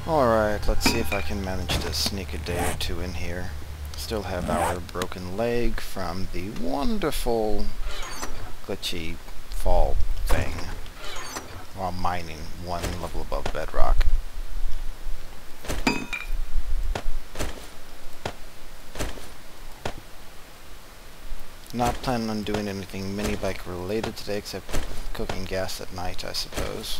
Alright, let's see if I can manage to sneak a day or two in here. Still have our broken leg from the wonderful glitchy fall thing while mining one level above bedrock. Not planning on doing anything mini-bike related today except cooking gas at night, I suppose.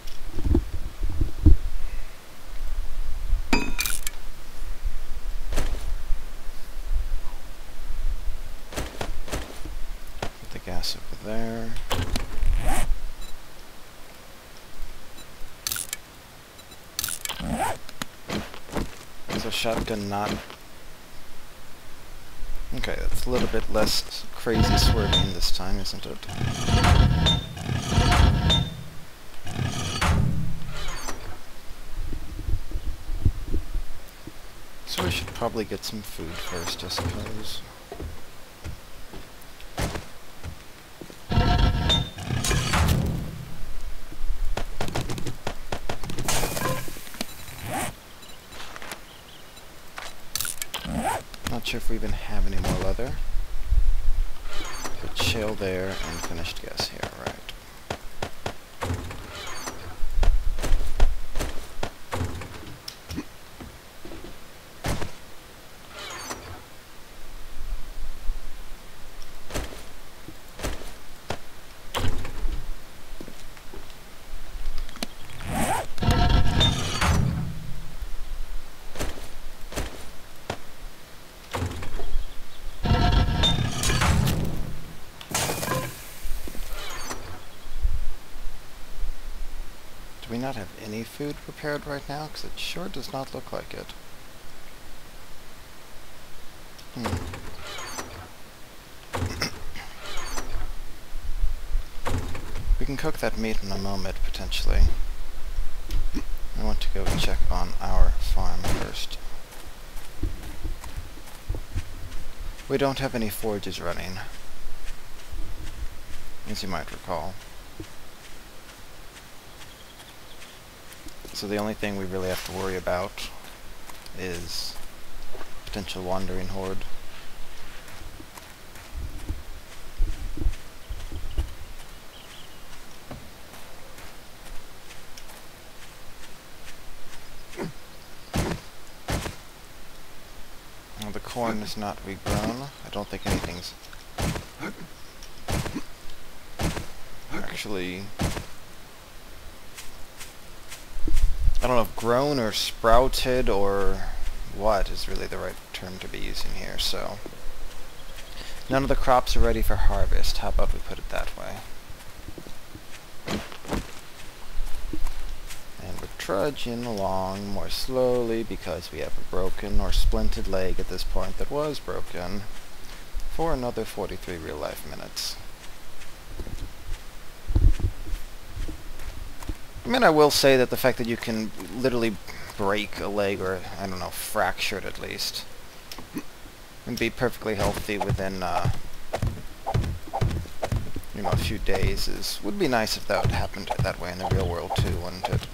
Put the gas over there. So shotgun not... Okay, that's a little bit less crazy swerving this time, isn't it? So we should probably get some food first, I suppose. Not sure if we even have any more leather. But shale there and finished gas here, right. Do we not have any food prepared right now? Because it sure does not look like it. We can cook that meat in a moment, potentially. I want to go check on our farm first. We don't have any forges running, as you might recall. So the only thing we really have to worry about is potential wandering horde. Well, the corn is not regrown. I don't think anything's actually... I don't know if grown or sprouted or what is really the right term to be using here, so... None of the crops are ready for harvest. How about we put it that way? And we're trudging along more slowly because we have a broken or splinted leg at this point that was broken for another 43 real-life minutes. I mean, I will say that the fact that you can literally break a leg, or, I don't know, fracture it at least, and be perfectly healthy within, you know, a few days would be nice if that would happen that way in the real world too, wouldn't it?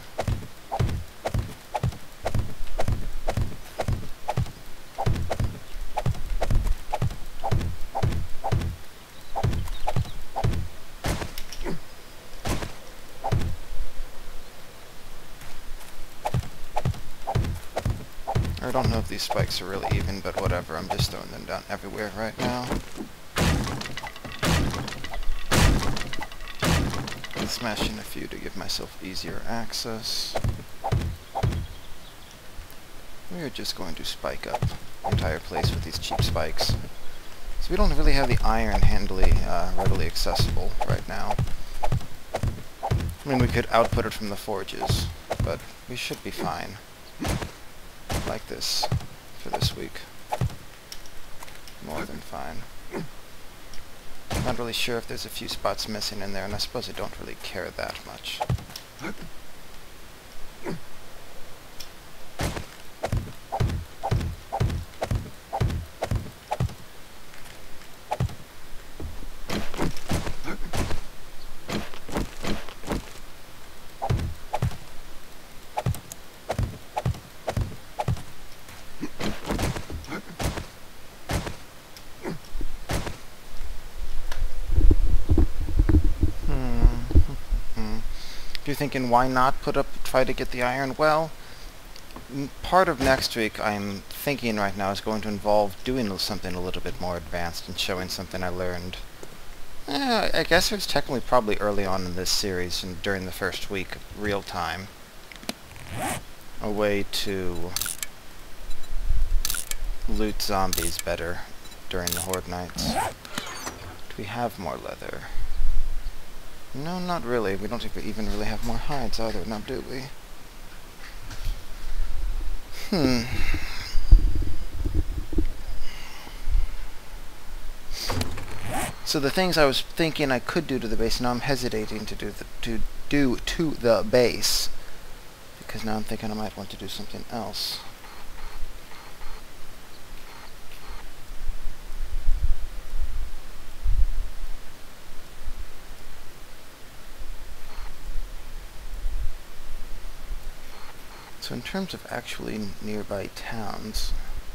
I don't know if these spikes are really even, but whatever, I'm just throwing them down everywhere right now. Smashing a few to give myself easier access. We are just going to spike up the entire place with these cheap spikes. So we don't really have the iron readily accessible right now. I mean, we could output it from the forges, but we should be fine. Like this for this week. More than fine. Not really sure if there's a few spots missing in there, and I suppose I don't really care that much. you're thinking, why not try to get the iron? Well, part of next week I'm thinking right now is going to involve doing something a little bit more advanced and showing something I learned. I guess it was technically probably early on in this series and during the first week of real time. A way to loot zombies better during the Horde nights. Do we have more leather? No, not really. We don't even really have more hides either, now do we? So the things I was thinking I could do to the base, now I'm hesitating to do to the base, because now I'm thinking I might want to do something else. So in terms of actually nearby towns,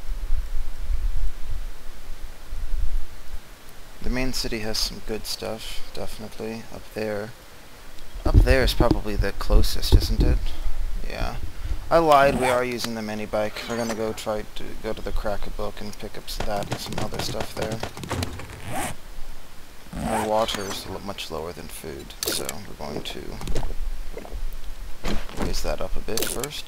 the main city has some good stuff, definitely. Up there is probably the closest, isn't it? Yeah. I lied, we are using the mini bike. We're gonna go try to go to the Crack-a-Book and pick up that and some other stuff there. Our water is much lower than food, so we're going to raise that up a bit first.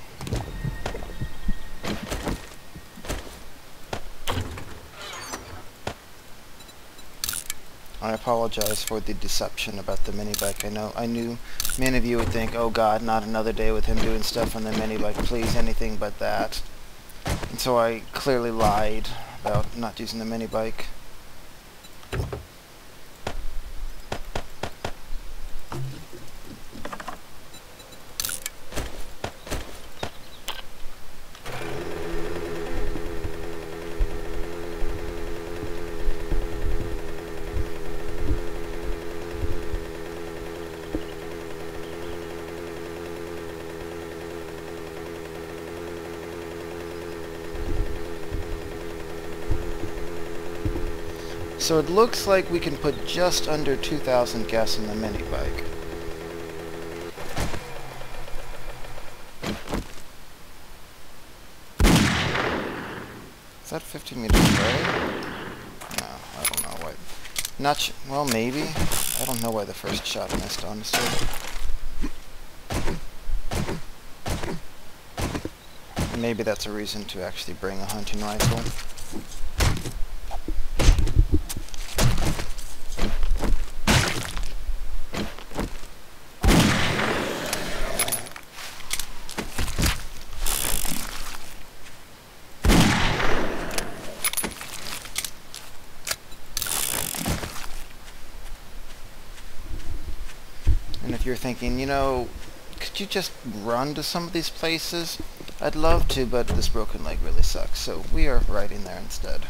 I apologize for the deception about the mini bike. I knew many of you would think, oh god, not another day with him doing stuff on the mini bike, please, anything but that. And so I clearly lied about not using the mini bike. So it looks like we can put just under 2,000 gas in the mini bike. Is that 50 meters away? No, I don't know why. Well, maybe. I don't know why the first shot missed, honestly. Maybe that's a reason to actually bring a hunting rifle. And if you're thinking, you know, could you just run to some of these places? I'd love to, but this broken leg really sucks, so we are riding there instead.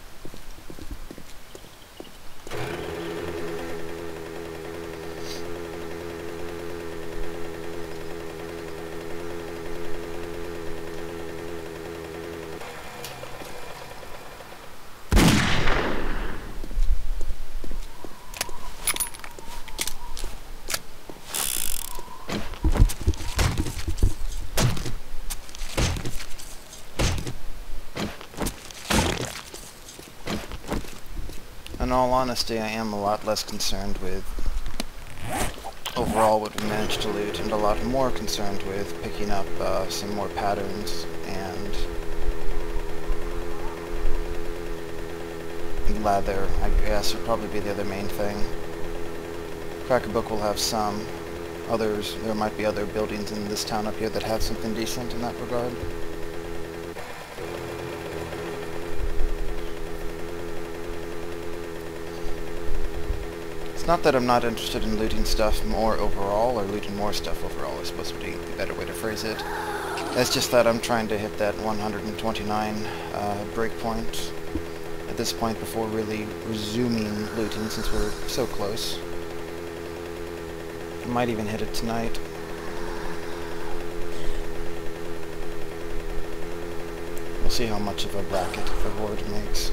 In all honesty, I am a lot less concerned with overall what we managed to loot, and a lot more concerned with picking up some more patterns, and leather, I guess, would probably be the other main thing. Crack-a-Book will have some. Others, there might be other buildings in this town up here that have something decent in that regard. Not that I'm not interested in looting stuff more overall, or looting more stuff overall, I suppose would be the better way to phrase it. It's just that I'm trying to hit that 129 breakpoint at this point before really resuming looting, since we're so close. I might even hit it tonight. We'll see how much of a racket the Horde makes.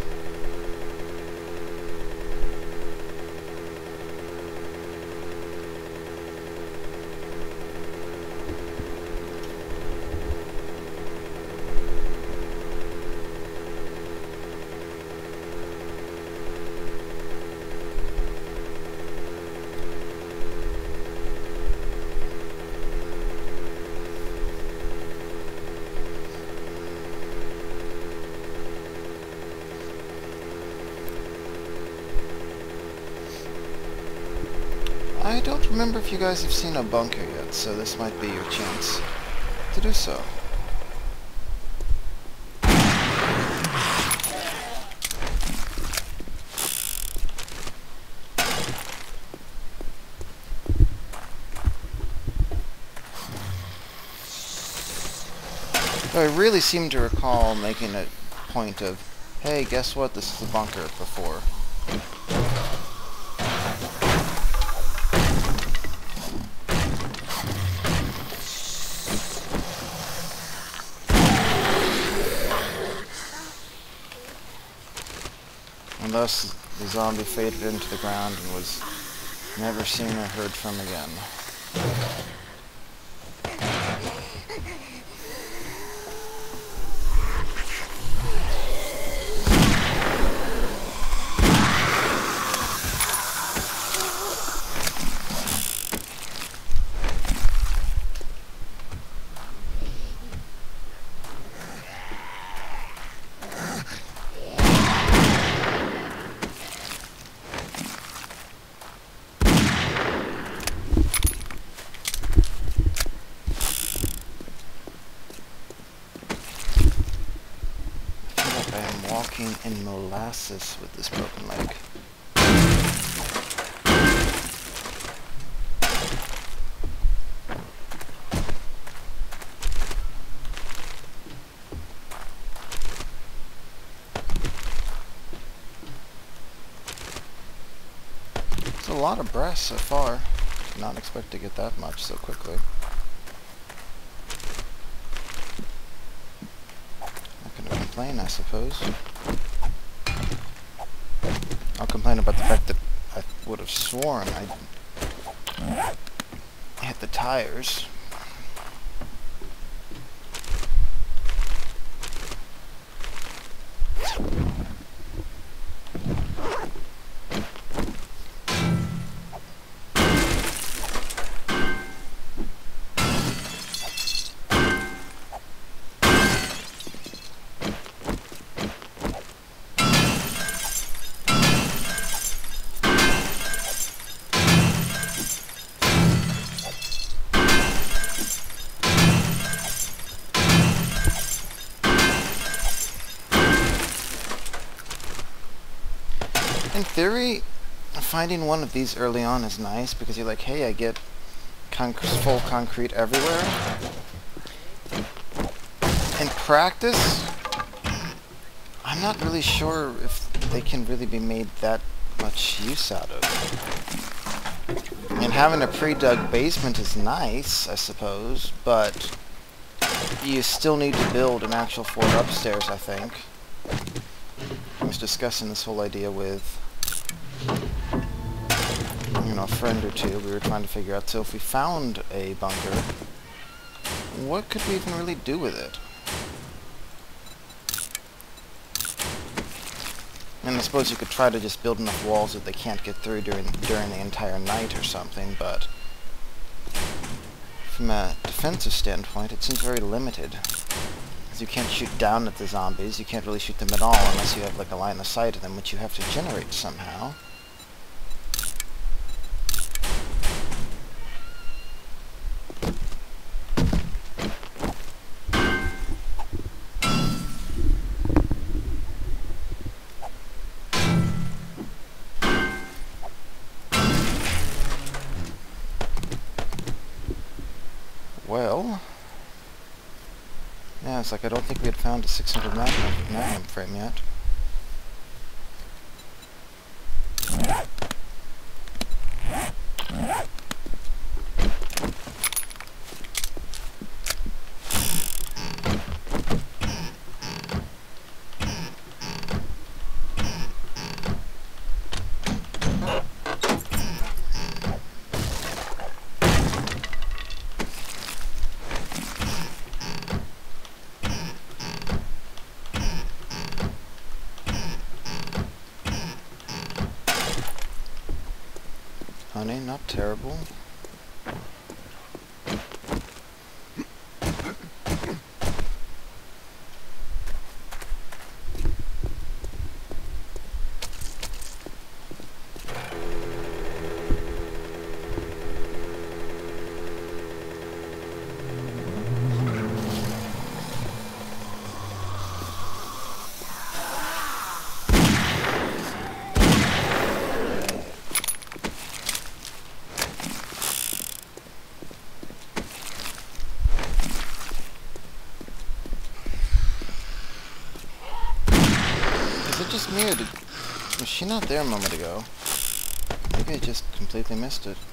I don't remember if you guys have seen a bunker yet, so this might be your chance to do so. I really seem to recall making a point of, hey, guess what, this is a bunker before. And thus, the zombie faded into the ground and was never seen or heard from again. Walking in molasses with this broken leg. It's a lot of brass so far. Did not expect to get that much so quickly. Complain, I suppose. I'll complain about the fact that I would have sworn I hit the tires. In theory, finding one of these early on is nice because you're like, hey, I get full concrete everywhere. In practice, I'm not really sure if they can really be made that much use out of. I mean, having a pre-dug basement is nice, I suppose, but you still need to build an actual fort upstairs, I think. I was discussing this whole idea with a friend or two. We were trying to figure out, so if we found a bunker, what could we even really do with it? And I suppose you could try to just build enough walls that they can't get through during the entire night or something, but from a defensive standpoint, it seems very limited. Because you can't shoot down at the zombies, you can't really shoot them at all unless you have like a line of sight of them, which you have to generate somehow. Well, yeah, it's like I don't think we had found a 600 magnum frame yet. Honey, not terrible. just muted? Was she not there a moment ago? Maybe I just completely missed it.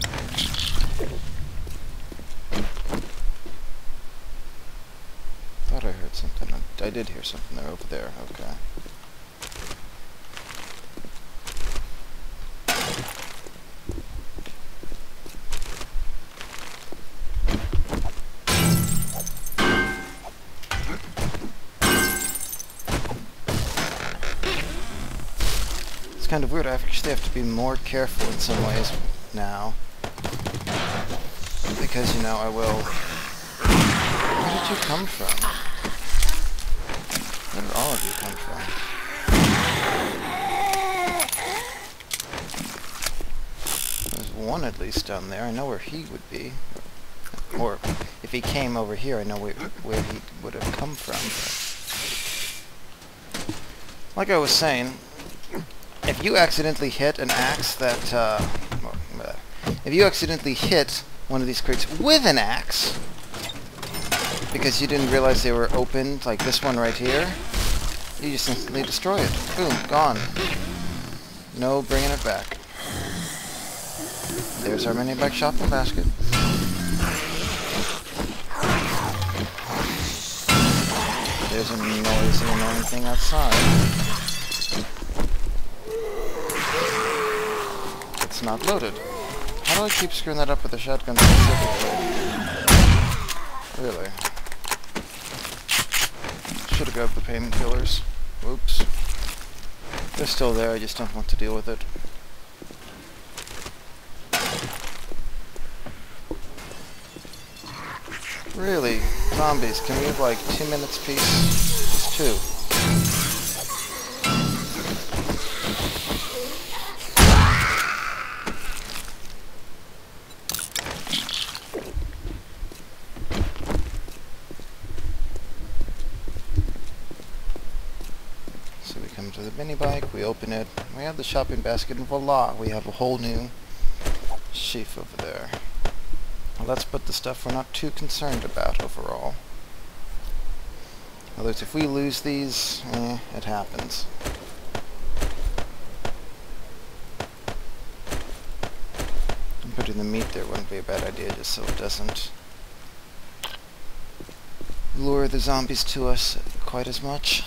Thought I heard something. I did hear something there, over there. Okay. It's kind of weird. I actually have to be more careful in some ways now. Because, you know, I will... Where did you come from? Where did all of you come from? There's one at least down there. I know where he would be. Or, if he came over here, I know where he would have come from. Like I was saying, if you accidentally hit an axe that, if you accidentally hit one of these crates with an axe, because you didn't realize they were open, like this one right here, you just instantly destroy it. Boom, gone. No bringing it back. There's our mini-bike shopping basket. There's a noisy annoying thing outside. It's not loaded. How do I keep screwing that up with the shotgun specifically? Really? Should have grabbed the painkillers. Whoops. They're still there, I just don't want to deal with it. Really? Zombies, can we have like 2 minutes peace? Just 2. To the mini bike, we open it, we have the shopping basket, and voila, we have a whole new sheaf over there. Well, let's put the stuff we're not too concerned about overall. Otherwise, if we lose these, it happens. And putting the meat there wouldn't be a bad idea, just so it doesn't lure the zombies to us quite as much.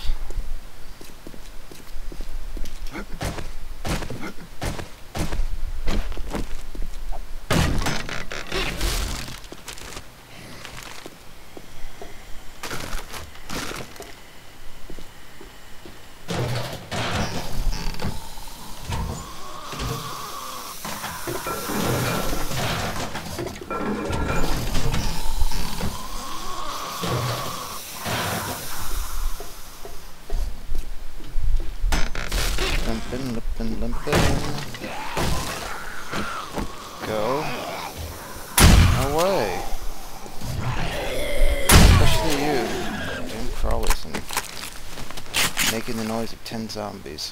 Limping. Go away. Especially you. Damn crawlers and making the noise of 10 zombies.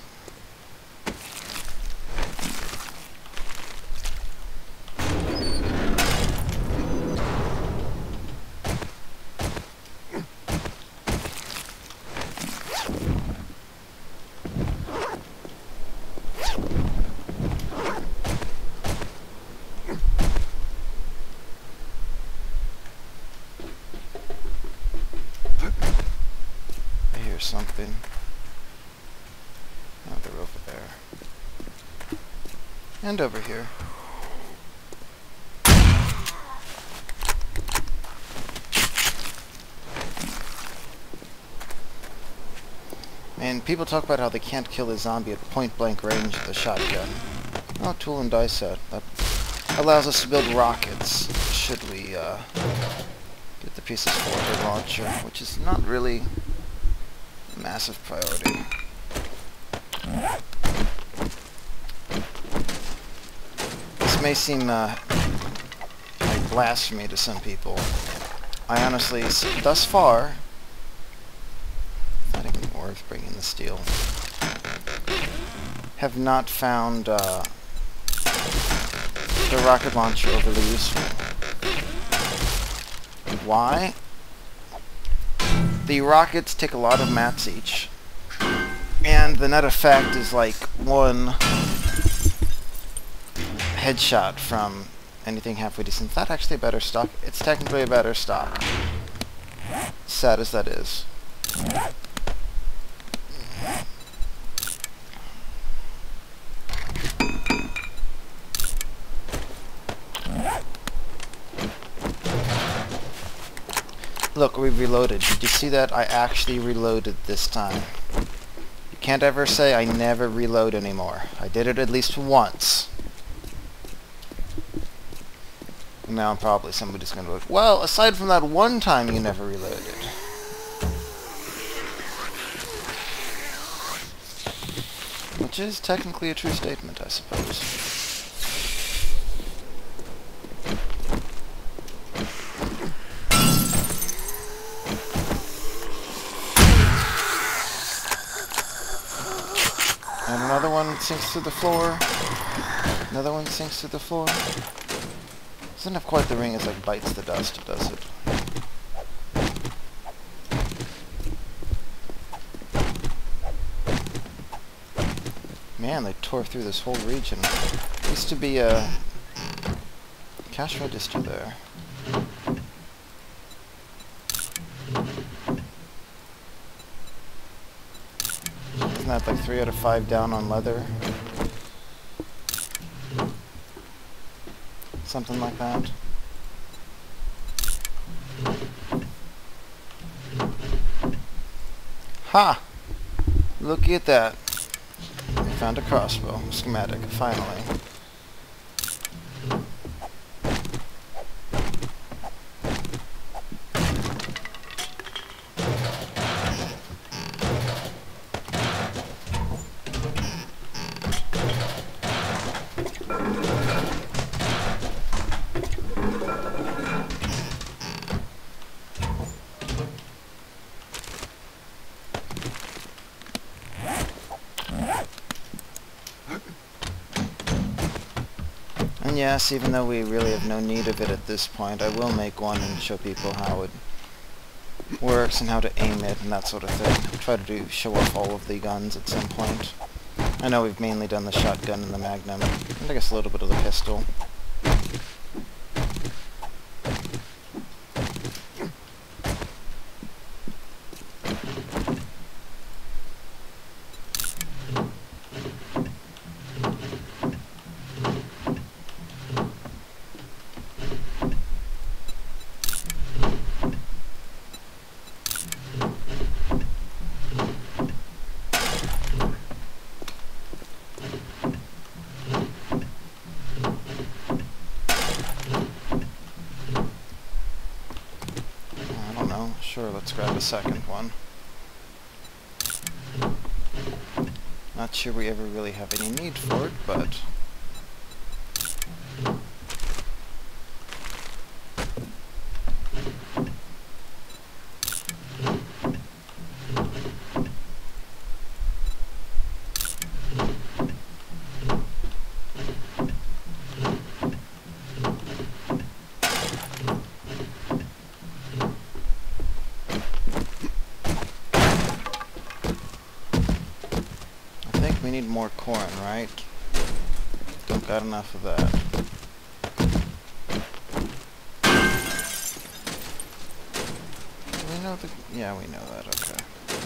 Something. Oh, they're over there. And over here. And people talk about how they can't kill a zombie at point-blank range with a shotgun. Oh, tool and die set. That allows us to build rockets, should we get the pieces for the launcher, which is not really massive priority. This may seem like blasphemy to some people. I honestly, thus far, not even worth bringing the steel, have not found the rocket launcher overly useful. Why? The rockets take a lot of mats each, And the net effect is like one headshot from anything halfway decent. Is that actually a better stock? It's technically a better stock. Sad as that is. Look, we reloaded. Did you see that? I actually reloaded this time. You can't ever say I never reload anymore. I did it at least once. And now probably somebody's gonna go, well, aside from that one time you never reloaded. Which is technically a true statement, I suppose. And another one sinks to the floor. Another one sinks to the floor. Doesn't have quite the ring as like bites the dust, does it? Man, they tore through this whole region. Used to be a cash register there. Isn't that like 3 out of 5 down on leather? Something like that. Ha! Look at that. We found a crossbow schematic, finally. And yes, even though we really have no need of it at this point, I will make one and show people how it works and how to aim it and that sort of thing. Try to show off all of the guns at some point. I know we've mainly done the shotgun and the magnum, and I guess a little bit of the pistol. Sure, let's grab a second one. Not sure we ever really have any need for it, but... we need more corn, right? Don't got enough of that. Do we know the... yeah, we know that, okay.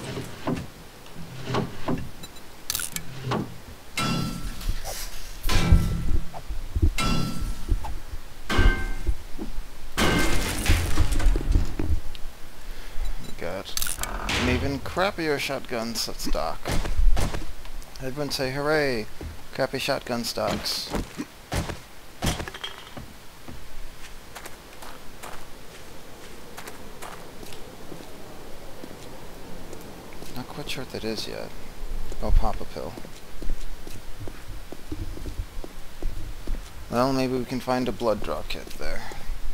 We got an even crappier shotgun stock. Everyone say hooray! Crappy shotgun stocks. Not quite sure what that is yet. Oh, pop a pill. Well, maybe we can find a blood draw kit there.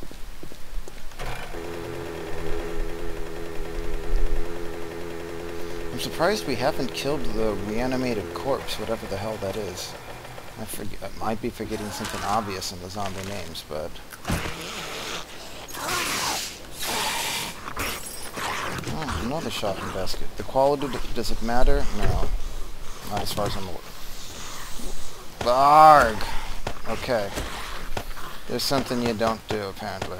I'm surprised we haven't killed the reanimated corpse, whatever the hell that is. I might be forgetting something obvious in the zombie names, but... oh, another shopping basket. The quality, does it matter? No. Not as far as I'm aware. Barg! Okay. There's something you don't do, apparently.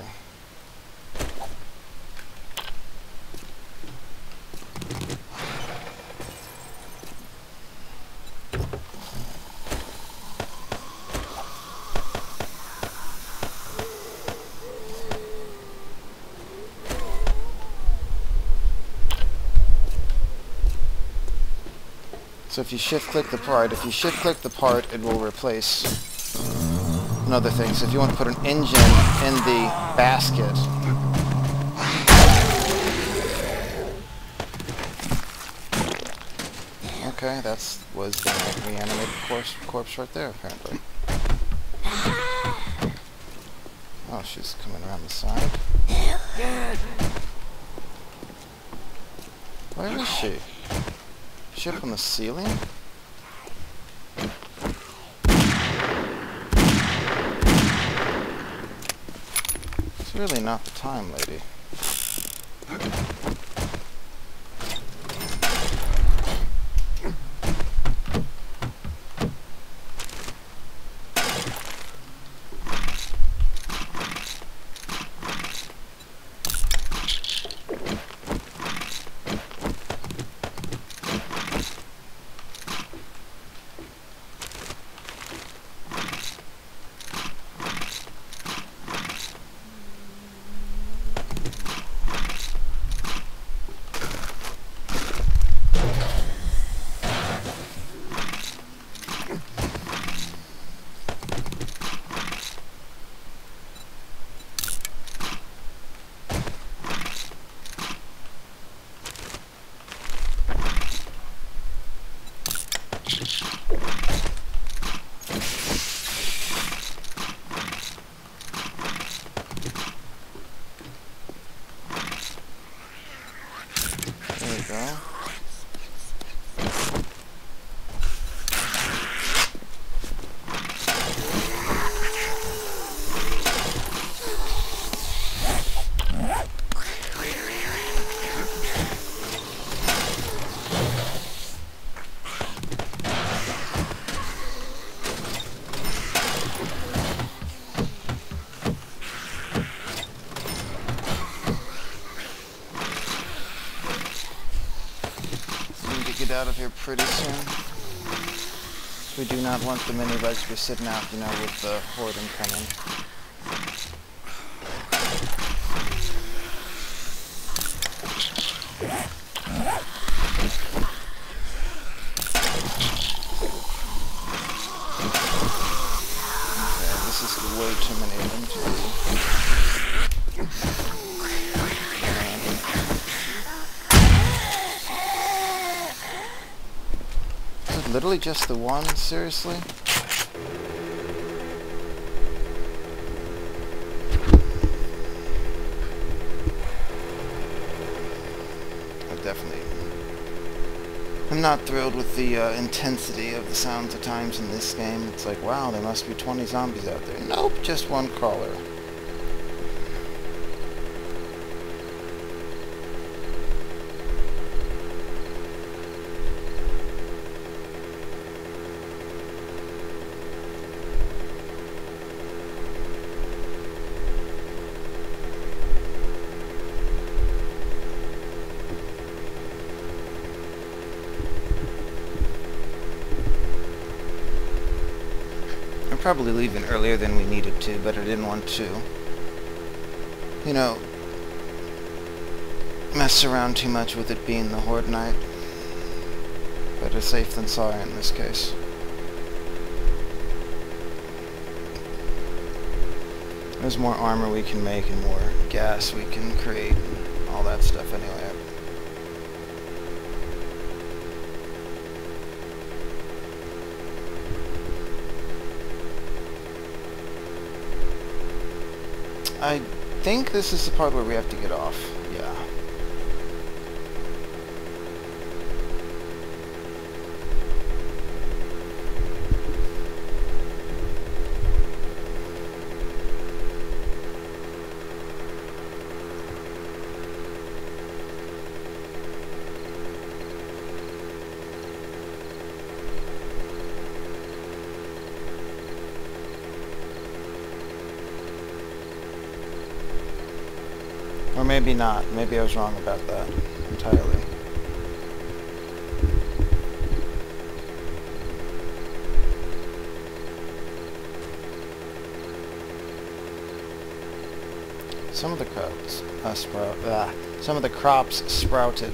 So if you shift-click the part, it will replace another thing. So if you want to put an engine in the basket, okay, that was the reanimated corpse right there, apparently. Oh, she's coming around the side. Where is she? Is she up on the ceiling? It's really not the time, lady. There we go. Get out of here pretty soon. We do not want the mini bugs to be sitting out, you know, with the horde incoming. Okay, this is way too many of them to do. Literally just the one? Seriously? I'm not thrilled with the intensity of the sounds at times in this game. It's like, wow, there must be 20 zombies out there. Nope, just one crawler. Probably leaving earlier than we needed to, but I didn't want to, you know, mess around too much with it being the Horde night. Better safe than sorry in this case. There's more armor we can make and more gas we can create and all that stuff anyway. I think this is the part where we have to get off. Yeah. Or maybe not. Maybe I was wrong about that entirely. Some of the crops some of the crops sprouted.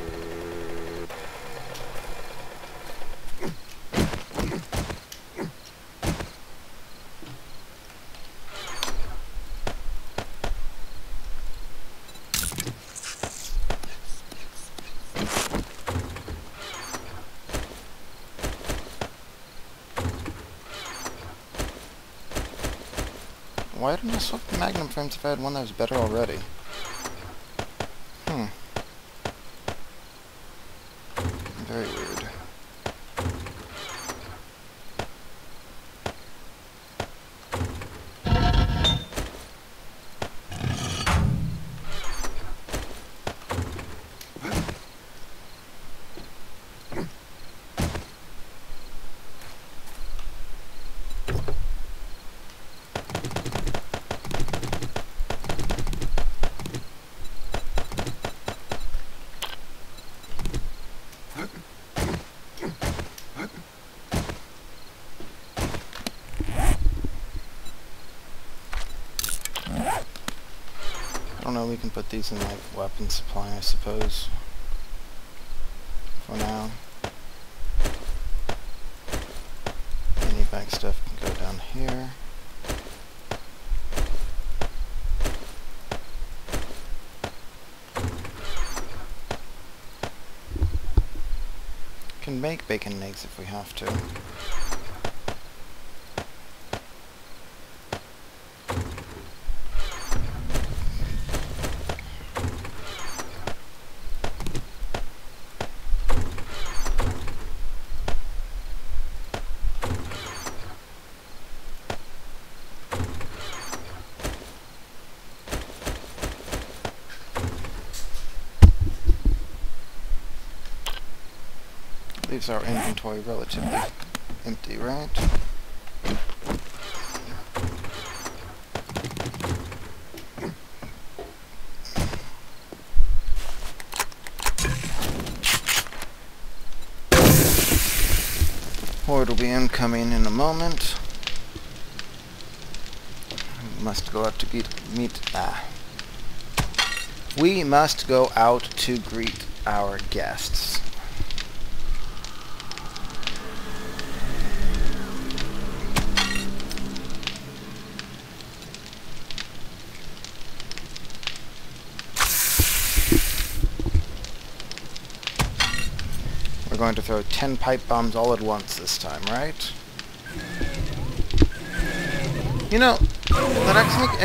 Why didn't I swap the Magnum frames if I had one that was better already? Very weird. I don't know, we can put these in like weapon supply, I suppose. For now. Any bag stuff can go down here. Can make bacon and eggs if we have to. Leaves our inventory relatively empty, right? Horde will be incoming in a moment. We must go out to We must go out to greet our guests. We're going to throw 10 pipe bombs all at once this time, right? You know, that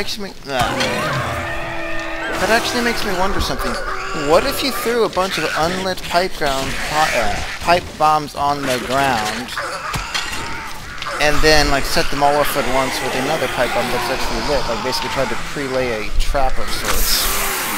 actually makes me wonder something. What if you threw a bunch of unlit pipe bombs on the ground, and then like set them all off at once with another pipe bomb that's actually lit? Like basically tried to pre-lay a trap of sorts.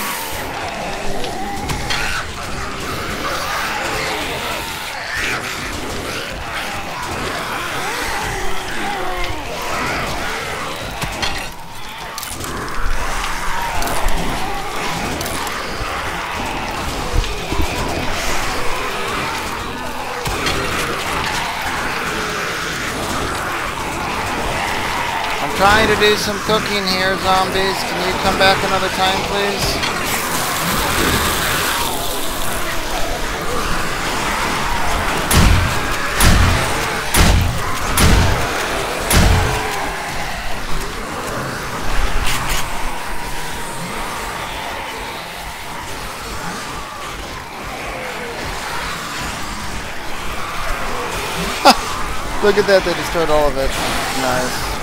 Trying to do some cooking here, zombies. Can you come back another time, please? Look at that, they destroyed all of it. Nice.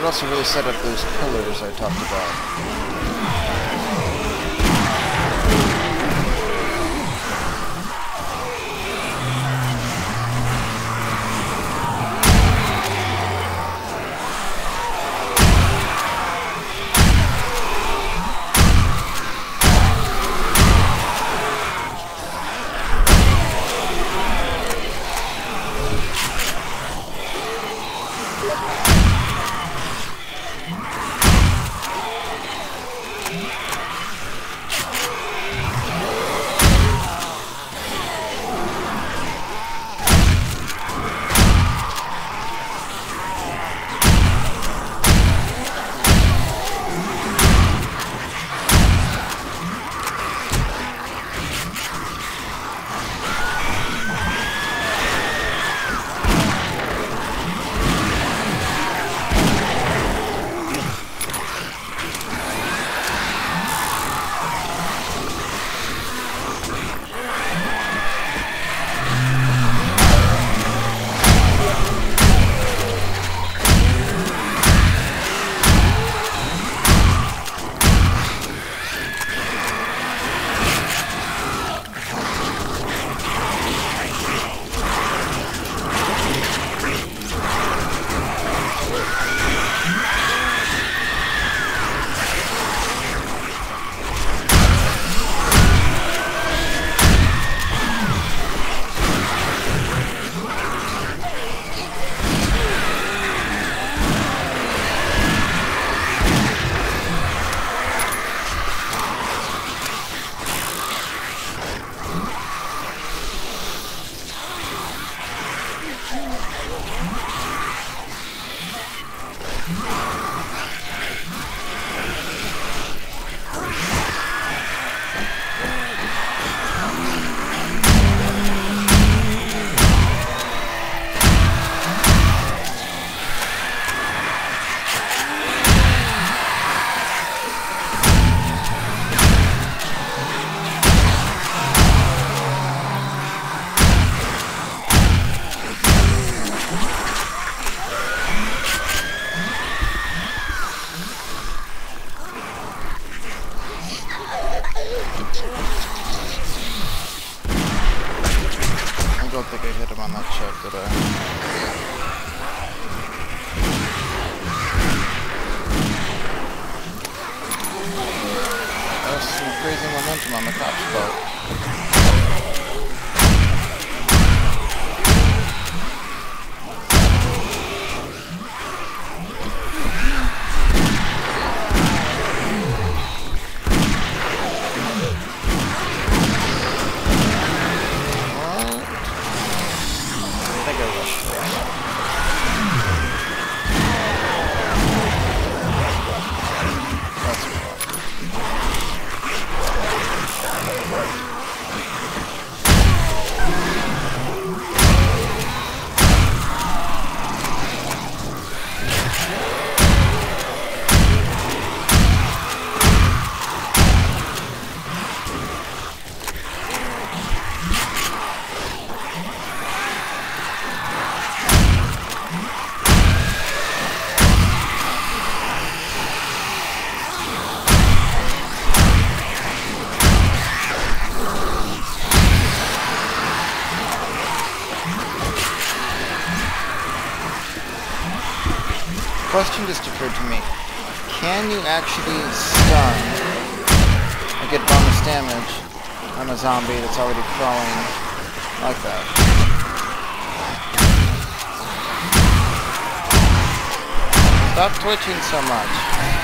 would also really set up those pillars I talked about. I don't think I hit him on that check, did I? That's some crazy momentum on the top spot. Question just occurred to me. Can you actually stun or get bonus damage on a zombie that's already crawling like that? Stop twitching so much.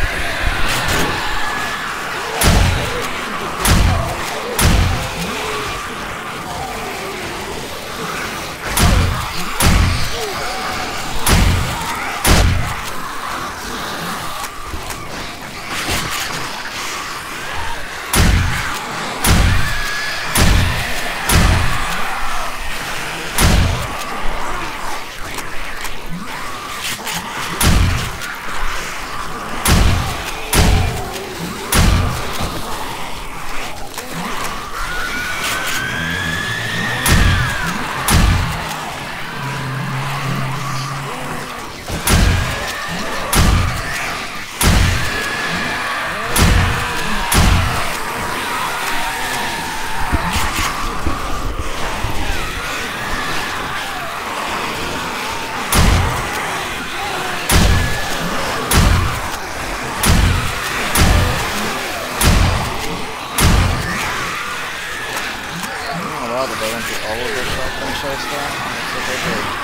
push ice down? Looks like I did.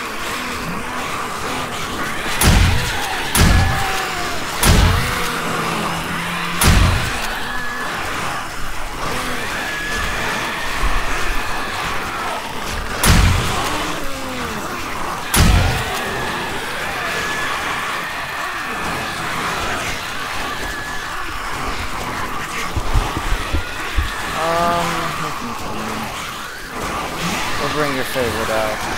We'll bring your favorite out.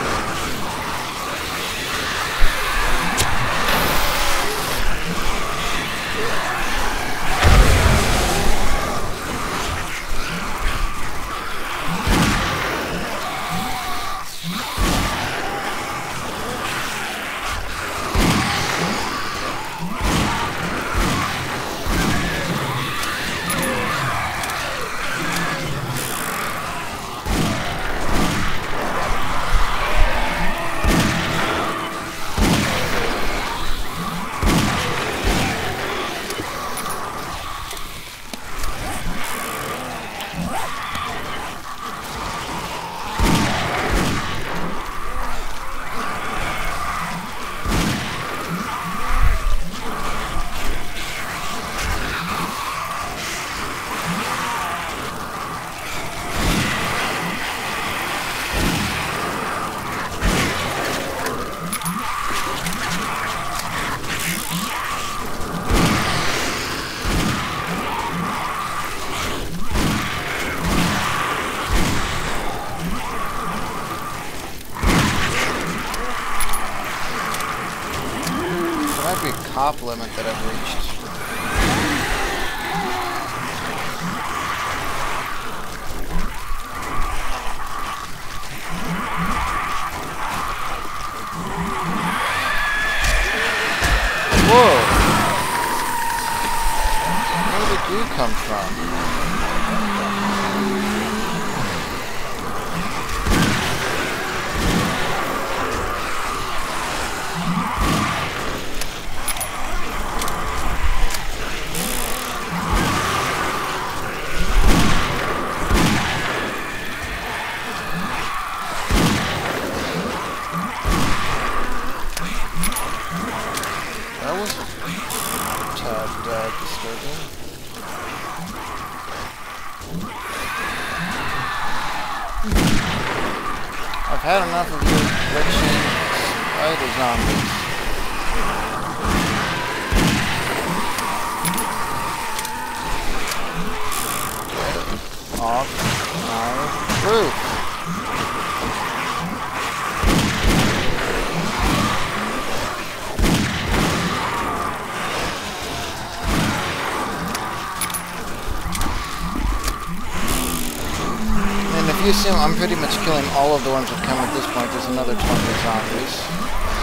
Top limit that I've reached. Whoa! Where did you come from? That was a tad disturbing. I've had enough of your glitching spider zombies. Get off my roof. If you assume I'm pretty much killing all of the ones that come at this point, there's another 20 zombies.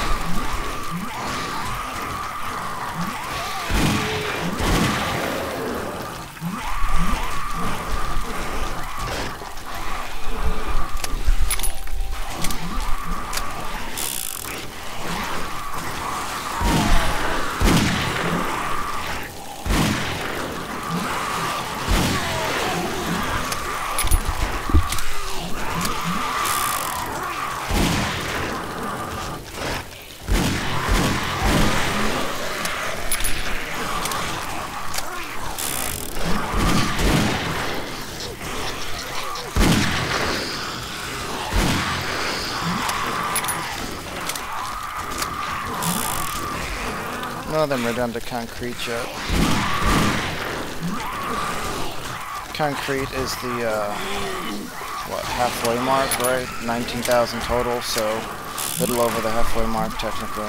None of them are down to concrete yet. Concrete is the, halfway mark, right? 19,000 total, so a little over the halfway mark, technically.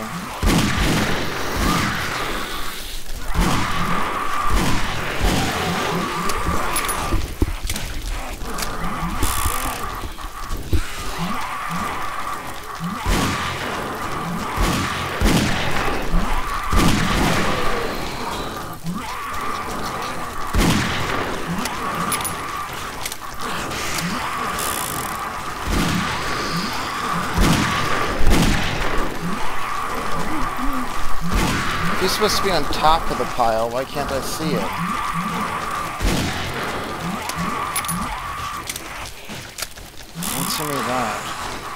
He's supposed to be on top of the pile. Why can't I see it? answer me that.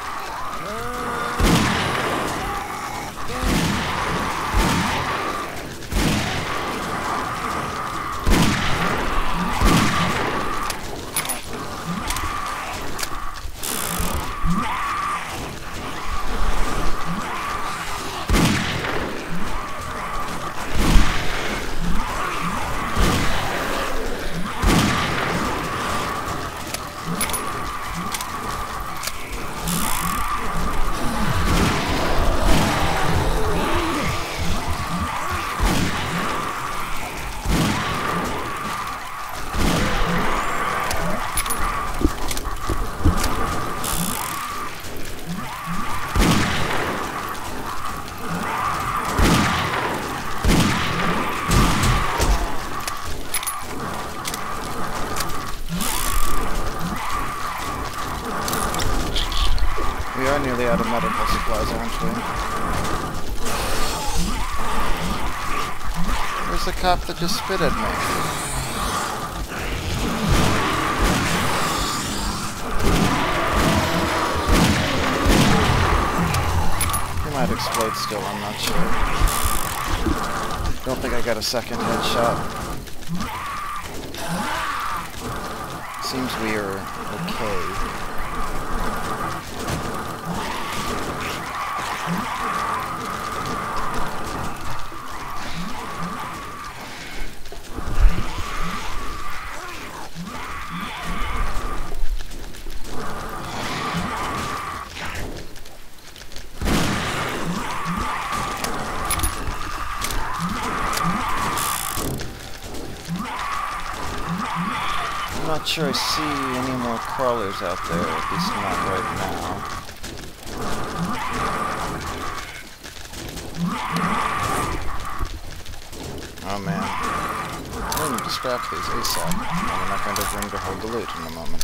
We are nearly out of medical supplies, aren't we? Where's the cop that just spit at me? He might explode still, I'm not sure. Don't think I got a second headshot. Seems we are okay. I'm not sure I see any more crawlers out there, at least not right now. Oh man. I need to scrap these ASAP. I'm not going to have room to hold the loot in a moment.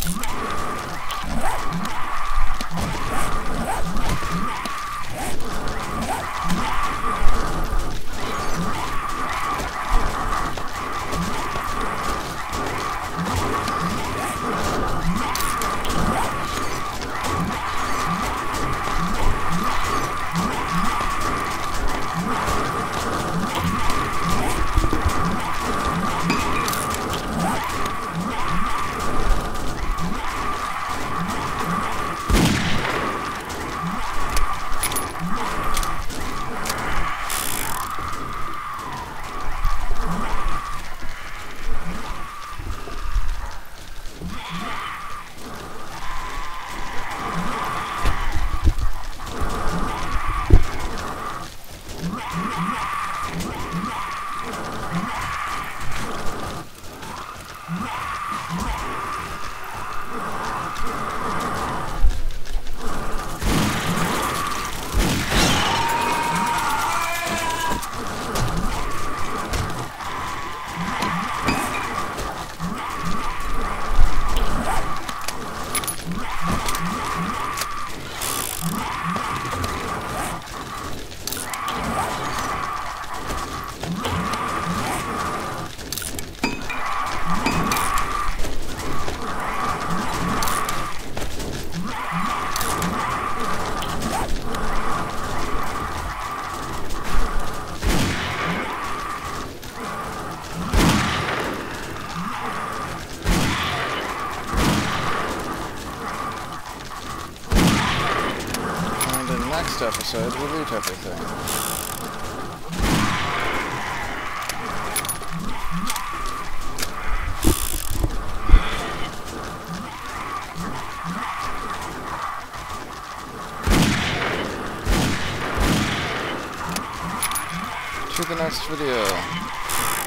Next episode, we'll loot everything. To the next video.